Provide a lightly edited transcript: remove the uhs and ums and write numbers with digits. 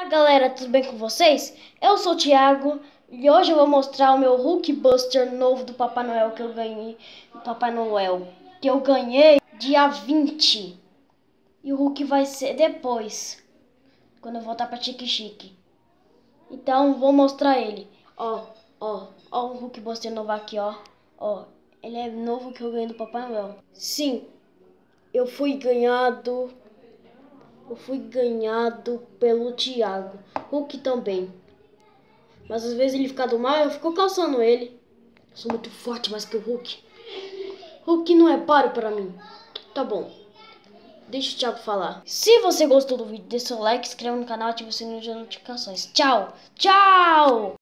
Galera, tudo bem com vocês? Eu sou o Thiago e hoje eu vou mostrar o meu Hulk Buster novo do Papai Noel que eu ganhei. Dia 20. E o Hulk vai ser depois, quando eu voltar pra Chique Chique. Então vou mostrar ele. Ó o Hulk Buster novo aqui, ó. Ó, ele é novo que eu ganhei do Papai Noel. Sim, eu fui ganhado. Eu fui ganhado pelo Thiago. Hulk também. Mas às vezes ele fica do mal, eu fico calçando ele. Eu sou muito forte mais que o Hulk. Hulk não é páreo pra mim. Tá bom. Deixa o Thiago falar. Se você gostou do vídeo, deixa o like, se inscreva no canal e ative o sininho de notificações. Tchau! Tchau!